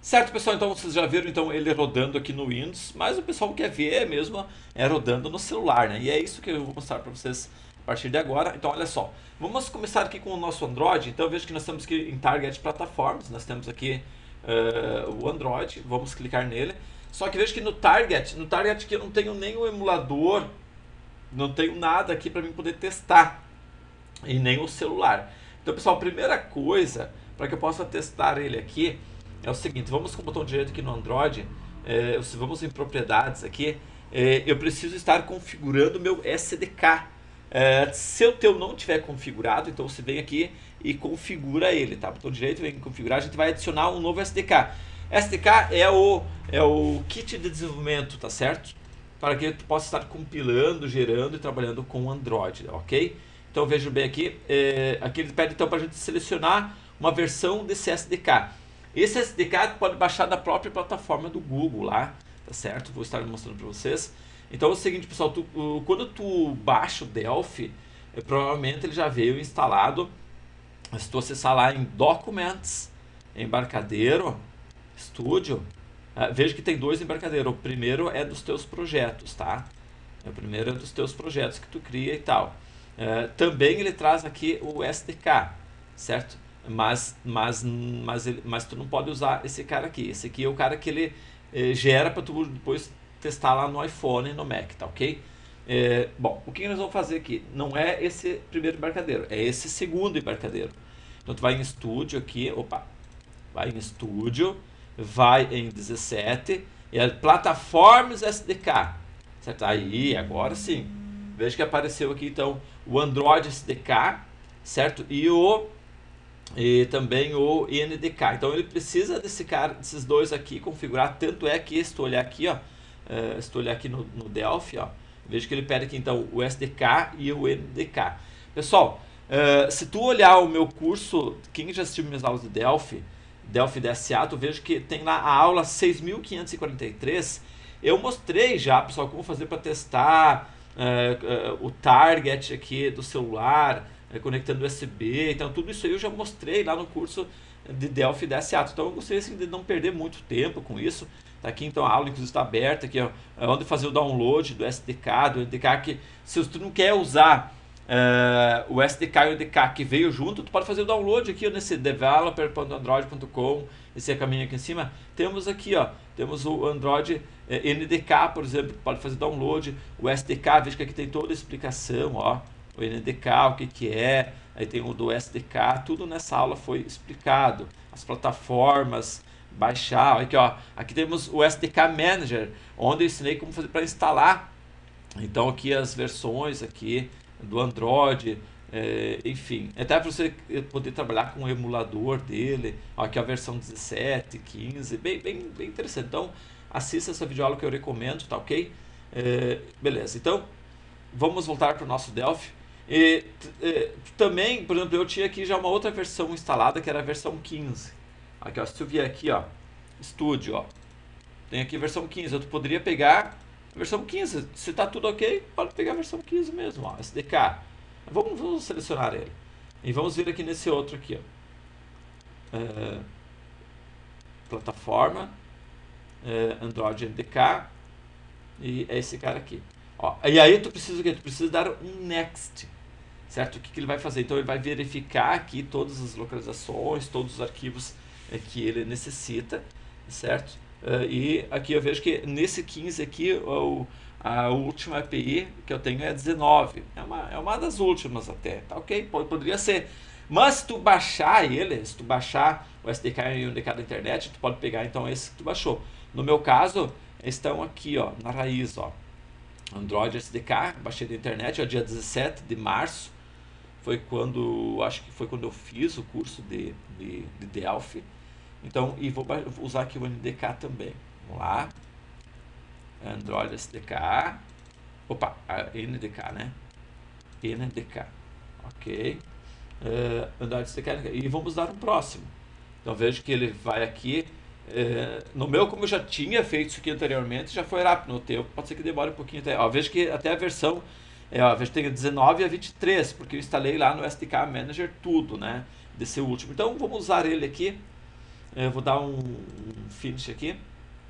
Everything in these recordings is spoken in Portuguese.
Certo, pessoal, então vocês já viram então ele rodando aqui no Windows, mas o pessoal quer ver mesmo rodando no celular, né? E é isso que eu vou mostrar para vocês a partir de agora. Então, olha só, vamos começar aqui com o nosso Android. Então, veja que nós temos aqui em Target Plataformas, nós temos aqui o Android, vamos clicar nele. Só que veja que no Target aqui eu não tenho nem o emulador, não tenho nada aqui para mim poder testar, e nem o celular. Então, pessoal, a primeira coisa para que eu possa testar ele aqui é o seguinte: vamos com o botão direito aqui no Android, vamos em propriedades aqui, eu preciso estar configurando o meu SDK. Se o teu não tiver configurado, então você vem aqui e configura ele, tá? Botão direito, vem em configurar, a gente vai adicionar um novo SDK. SDK é o kit de desenvolvimento, tá certo? Para que tu possa estar compilando, gerando e trabalhando com Android, ok? Então veja bem aqui, aqui ele pede então para a gente selecionar uma versão desse SDK. Esse SDK tu pode baixar da própria plataforma do Google lá, tá certo? Vou estar mostrando para vocês. Então é o seguinte, pessoal, quando tu baixa o Delphi, provavelmente ele já veio instalado. Se tu acessar lá em Documents, Embarcadeiro, Studio, veja que tem dois embarcadeiros. O primeiro é dos teus projetos, tá? O primeiro é dos teus projetos que tu cria e tal. Também ele traz aqui o SDK, certo? Mas tu não pode usar esse cara aqui. Esse aqui é o cara que ele gera para tu depois testar lá no iPhone e no Mac, tá ok? Bom, o que nós vamos fazer aqui? Não é esse primeiro embarcadeiro, é esse segundo embarcadeiro. Então tu vai em Studio aqui, vai em Studio, vai em 17, e é Plataformas SDK, certo? Aí, agora sim, veja que apareceu aqui então o Android SDK, certo? E também o INDK. Então ele precisa desses dois aqui configurar. Tanto é que se tu olhar aqui, se tu olhar aqui no Delphi, veja que ele pede aqui então o SDK e o INDK. Pessoal, se tu olhar o meu curso, quem já assistiu minhas aulas de Delphi DSA, tu veja que tem lá a aula 6543. Eu mostrei já, pessoal, como fazer para testar o target aqui do celular, conectando USB. Então tudo isso aí eu já mostrei lá no curso de Delphi DSA. Então eu gostaria assim, de não perder muito tempo com isso. Tá aqui então a aula inclusive está aberta aqui, onde fazer o download do SDK, do NDK, que se tu não quer usar o SDK e o NDK que veio junto, tu pode fazer o download aqui nesse developer.android.com, esse caminho aqui em cima. Temos aqui, temos o Android NDK, por exemplo, que pode fazer download, o SDK, veja que aqui tem toda a explicação, o NDK, o que é, aí tem o do SDK, tudo nessa aula foi explicado, as plataformas, baixar, aqui temos o SDK Manager, onde eu ensinei como fazer para instalar, então aqui as versões aqui do Android, enfim, até para você poder trabalhar com o emulador dele, aqui a versão 17, 15, bem interessante. Então assista essa videoaula que eu recomendo, tá ok? Beleza, então vamos voltar para o nosso Delphi. Também, por exemplo, eu tinha aqui já uma outra versão instalada, que era a versão 15. Aqui, se eu vier aqui, Studio, tem aqui a versão 15. Eu poderia pegar a versão 15. Se está tudo ok, pode pegar a versão 15 mesmo, SDK. Vamos selecionar ele. E vamos vir aqui nesse outro aqui, plataforma, Android NDK, e é esse cara aqui. E aí tu precisa o quê? Tu precisa dar um next, certo? O que ele vai fazer? Então ele vai verificar aqui todas as localizações, todos os arquivos que ele necessita, certo? E aqui eu vejo que nesse 15 aqui, a última API que eu tenho é 19. É uma das últimas até, tá ok? Poderia ser. Mas se tu baixar ele, se tu baixar o SDK e o NDK da internet, tu pode pegar então esse que tu baixou. No meu caso, estão aqui, na raiz, Android SDK, baixei da internet, dia 17 de março, acho que foi quando eu fiz o curso de Delphi. Então, e vou usar aqui o NDK também. Vamos lá, Android SDK, NDK, né? NDK, ok. Android SDK, e vamos dar um próximo. Então vejo que ele vai aqui. No meu, como eu já tinha feito isso aqui anteriormente, já foi rápido. No teu pode ser que demore um pouquinho até. Vejo que até a versão vejo que tem a 19 e a 23, porque eu instalei lá no SDK Manager tudo, né? Desse último. Então vamos usar ele aqui. Eu vou dar um finish aqui.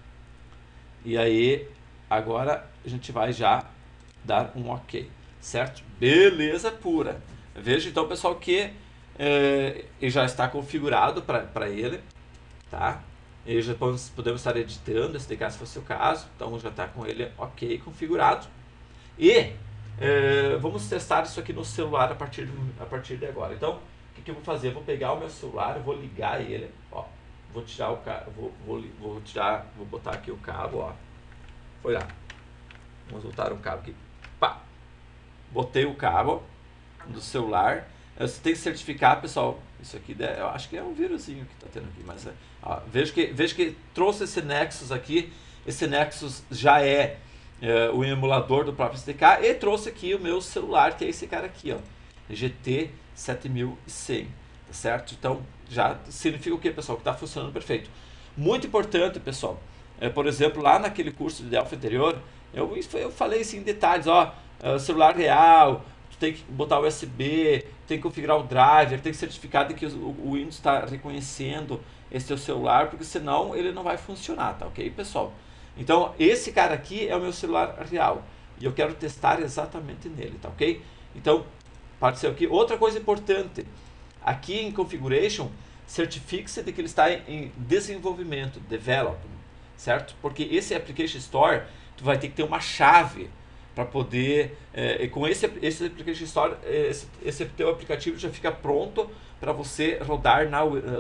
E aí, agora a gente vai já dar um OK, certo? Beleza pura. Veja então, pessoal, que ele já está configurado para ele, tá? E já podemos estar editando, SDK se fosse o caso. Então já está com ele OK configurado. E vamos testar isso aqui no celular a partir de agora. Então, o que eu vou fazer? Eu vou pegar o meu celular, eu vou ligar ele, ó. Vou tirar o cabo, vou botar aqui o cabo, ó. Foi lá. Vamos botar um cabo aqui. Pá. Botei o cabo do celular. Você tem que certificar, pessoal. Isso aqui, eu acho que é um vírusinho que está tendo aqui, mas ó, veja que trouxe esse Nexus aqui. Esse Nexus já é o emulador do próprio SDK, e trouxe aqui o meu celular, que é esse cara aqui, ó, GT 7100, tá certo? Então já significa o que, pessoal? Que está funcionando perfeito. Muito importante, pessoal, por exemplo, lá naquele curso de Delphi anterior, eu falei assim em detalhes, ó, celular real, tu tem que botar o USB, tem que configurar o driver, tem que certificar de que o Windows está reconhecendo esse teu celular, porque senão ele não vai funcionar, tá ok, pessoal? Então, esse cara aqui é o meu celular real. E eu quero testar exatamente nele, tá ok? Então, pode ser aqui. Outra coisa importante. Aqui em Configuration, certifique-se de que ele está em desenvolvimento, development, certo? Porque esse Application Store, tu vai ter que ter uma chave para poder... com esse Application Store, esse teu aplicativo já fica pronto para você rodar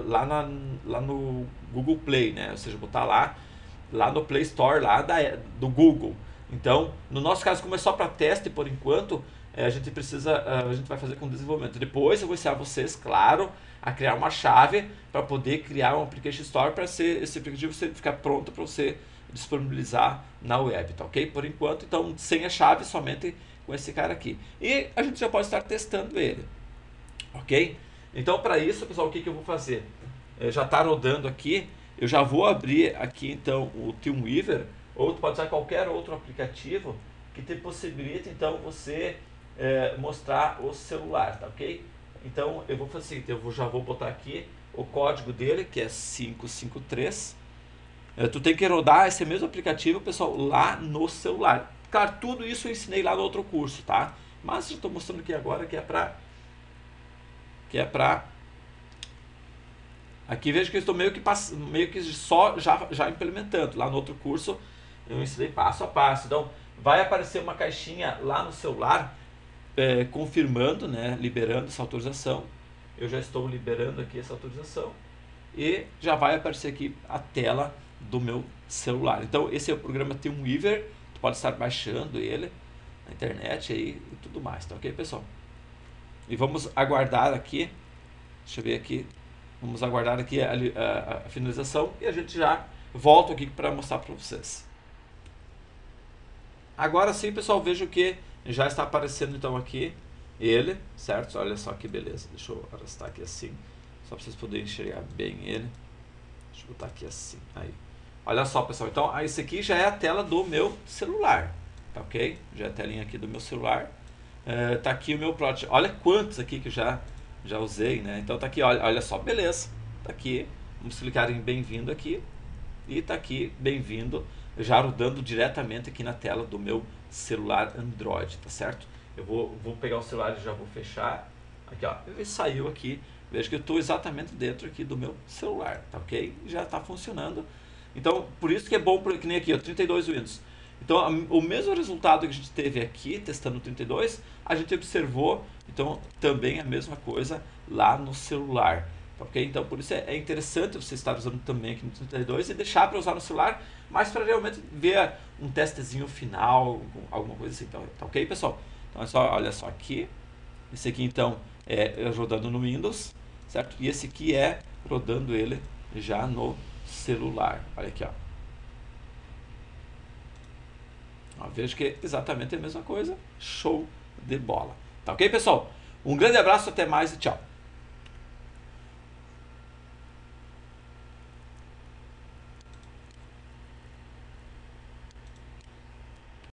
lá no Google Play, né? Ou seja, botar lá no Play Store do Google. Então, no nosso caso, como é só para teste por enquanto, a gente vai fazer com desenvolvimento. Depois eu vou ensinar vocês, claro, a criar uma chave para poder criar um Application Store para esse aplicativo ficar pronto para você disponibilizar na web, tá ok? Por enquanto, então, sem a chave, somente com esse cara aqui. E a gente já pode estar testando ele, ok? Então, para isso, pessoal, o que eu vou fazer? Já está rodando aqui. Eu já vou abrir aqui então o TeamWeaver, ou tu pode usar qualquer outro aplicativo que te possibilite então você mostrar o celular, tá ok? Então eu vou fazer assim, já vou botar aqui o código dele, que é 553. Tu tem que rodar esse mesmo aplicativo, pessoal, lá no celular. Claro, tudo isso eu ensinei lá no outro curso, tá? Mas eu estou mostrando aqui agora que é para aqui vejo que eu estou meio que só já implementando. Lá no outro curso eu ensinei passo a passo. Então vai aparecer uma caixinha lá no celular confirmando, né, liberando essa autorização. Eu já estou liberando aqui essa autorização e já vai aparecer aqui a tela do meu celular. Então esse é o programa TeamWeaver. Tu pode estar baixando ele na internet aí e tudo mais, tá ok, pessoal? E vamos aguardar aqui. Deixa eu ver aqui. Vamos aguardar aqui a finalização e a gente já volta aqui para mostrar para vocês. Agora sim, pessoal, vejo que já está aparecendo então aqui ele, certo? Olha só que beleza. Deixa eu arrastar aqui assim, só para vocês poderem enxergar bem ele. Deixa eu botar aqui assim, aí. Olha só, pessoal, então esse aqui já é a tela do meu celular, tá ok? Já é a telinha aqui do meu celular. Tá aqui o meu project. Olha quantos aqui que eu já usei, né? Então tá aqui, olha só, beleza. Tá aqui, vamos clicar em bem-vindo aqui. E tá aqui, bem-vindo, já rodando diretamente aqui na tela do meu celular Android, tá certo? Eu vou pegar o celular e já vou fechar. Aqui, ó, ele saiu aqui. Veja que eu estou exatamente dentro aqui do meu celular, tá ok? Já está funcionando. Então, por isso que é bom, que nem aqui, ó, 32 Windows. Então, o mesmo resultado que a gente teve aqui, testando o 32, a gente observou, então, também a mesma coisa lá no celular. Ok? Então, por isso é interessante você estar usando também aqui no 32 e deixar para usar no celular, mas para realmente ver um testezinho final, alguma coisa assim. Então, tá ok, pessoal? Então, é só, olha só aqui. Esse aqui, então, é rodando no Windows, certo? E esse aqui é rodando ele já no celular. Olha aqui, ó. Vejo que é exatamente a mesma coisa. Show de bola. Tá ok, pessoal? Um grande abraço, até mais e tchau.